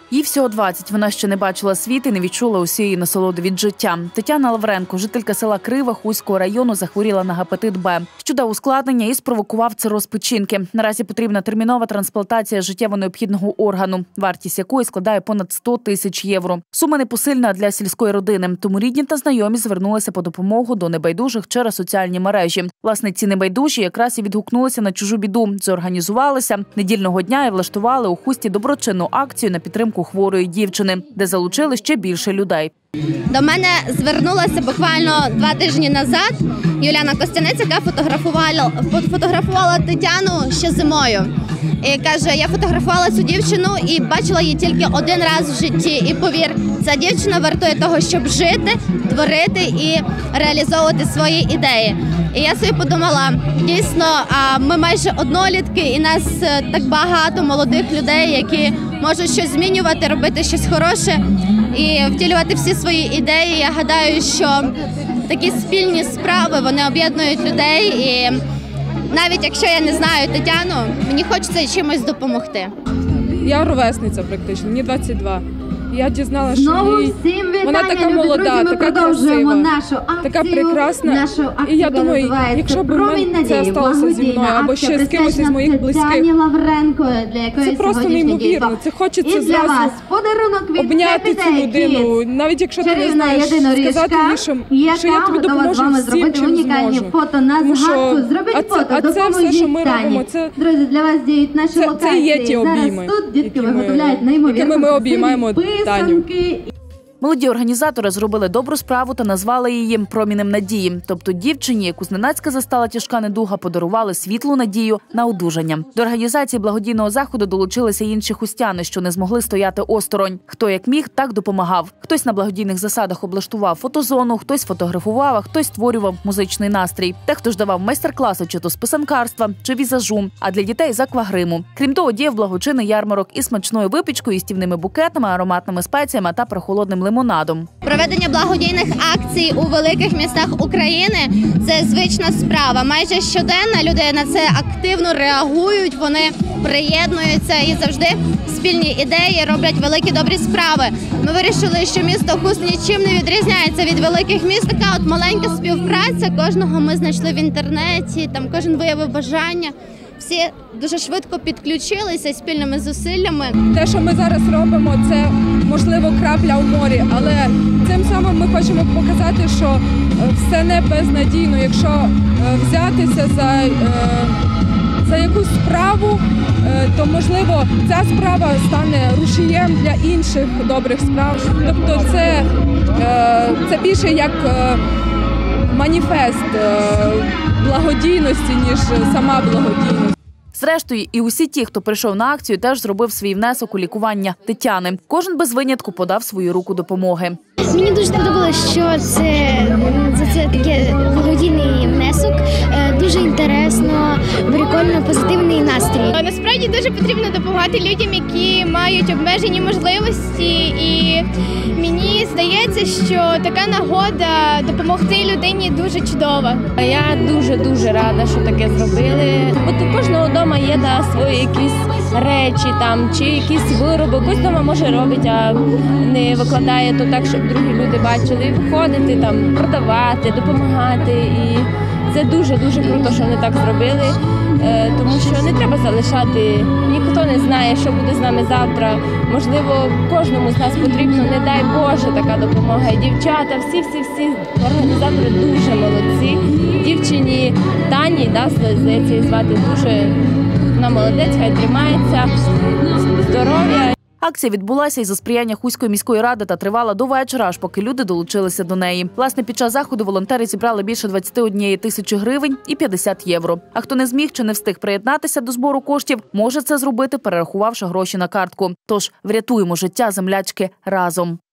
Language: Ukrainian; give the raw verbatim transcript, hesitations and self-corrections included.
Їй всього двадцять, вона ще не бачила світ і не відчула усієї насолоди від життя. Тетяна Лавренко, жителька села Крива Хуського району, захворіла на гепатит Б, що дав ускладнення і спровокував цироз печінки. Наразі потрібна термінова трансплантація життєво необхідного органу, вартість якої складає понад сто тисяч євро. Сума непосильна для сільської родини, тому рідні та знайомі звернулися по допомогу до небайдужих через соціальні мережі. Власне, ці небайдужі якраз і відгукнулися на чужу біду, зорганізувалися недільного дня і влаштували у Хусті доброчинну акцію на підтримку хворої дівчини, де залучили ще більше людей. До мене звернулася буквально два тижні назад Юліана Костянець, яка фотографувала, фотографувала Тетяну ще зимою. І каже, я фотографувала цю дівчину і бачила її тільки один раз в житті. І повір, ця дівчина вартує того, щоб жити, творити і реалізовувати свої ідеї. І я собі подумала, дійсно, ми майже однолітки, і нас так багато молодих людей, які можуть щось змінювати, робити щось хороше і втілювати всі свої ідеї. Я гадаю, що такі спільні справи, вони об'єднують людей. І навіть якщо я не знаю Тетяну, мені хочеться чимось допомогти. Я ровесниця практично, мені двадцять два. Я дізналася, що їй... вона така молода, така красива, така прекрасна. І я думаю, якщо б це сталося зі мною, або ще з кимось із моїх близьких, це просто неймовірно. Це хочеться зразу обняти цю людину, навіть якщо ти не знаєш, сказати їй, що, що я тобі допоможу всім, чим зможу. Тому що, а це, а це все, що ми робимо, це, це, це і є ті обійми, якими, якими ми обіймаємо Таню. Молоді організатори зробили добру справу та назвали її «Промінем надії». Тобто дівчині, яку зненацька застала тяжка недуга, подарували світлу надію на одужання. До організації благодійного заходу долучилися інші хустяни, що не змогли стояти осторонь. Хто як міг, так допомагав. Хтось на благодійних засадах облаштував фотозону, хтось фотографував, а хтось створював музичний настрій. Дехто ж давав майстер-класи чи то з писанкарства, чи візажу, а для дітей – з аквагриму. Крім того, діяв благочинний ярмарок із смачною випічкою, їстівними букетами, ароматними спеціями та прохолодним лимонадом. Проведення благодійних акцій у великих містах України – це звична справа. Майже щоденно люди на це активно реагують, вони приєднуються і завжди спільні ідеї роблять великі добрі справи. Ми вирішили, що місто Хуст нічим не відрізняється від великих міст. Така от маленька співпраця, кожного ми знайшли в інтернеті, там кожен виявив бажання. Всі дуже швидко підключилися спільними зусиллями. Те, що ми зараз робимо, це, можливо, крапля у морі, але цим самим ми хочемо показати, що все не безнадійно. Якщо взятися за, за якусь справу, то, можливо, ця справа стане рушієм для інших добрих справ. Тобто це, це більше як маніфест благодійності, ніж сама благодійність. Зрештою, і усі ті, хто прийшов на акцію, теж зробив свій внесок у лікування Тетяни. Кожен без винятку подав свою руку допомоги. Мені дуже сподобалось, що це, це, це такий благодійний внесок. Дуже інтересно, прикольно, позитивний настрій. Насправді дуже потрібно допомагати людям, які мають обмежені можливості. І мені здається, що така нагода допомогти людині дуже чудова. Я дуже-дуже рада, що таке зробили. От у кожного вдома є да, свої якісь речі там, чи якісь вироби. Хтось вдома може робити, а не викладає то так, щоб другі люди бачили. Виходити, там, продавати, допомагати. І це дуже-дуже круто, що вони так зробили, тому що не треба залишати, ніхто не знає, що буде з нами завтра. Можливо, кожному з нас потрібно, не дай Боже, така допомога. І дівчата, всі-всі-всі організатори дуже молодці. Дівчині Тані, да, здається, її звати, дуже вона молодець, хай тримається, здоров'я. Акція відбулася із за сприяння Хуської міської ради та тривала до вечора, аж поки люди долучилися до неї. Власне, під час заходу волонтери зібрали більше двадцяти однієї тисячі гривень і п'ятдесят євро. А хто не зміг чи не встиг приєднатися до збору коштів, може це зробити, перерахувавши гроші на картку. Тож врятуємо життя землячки разом.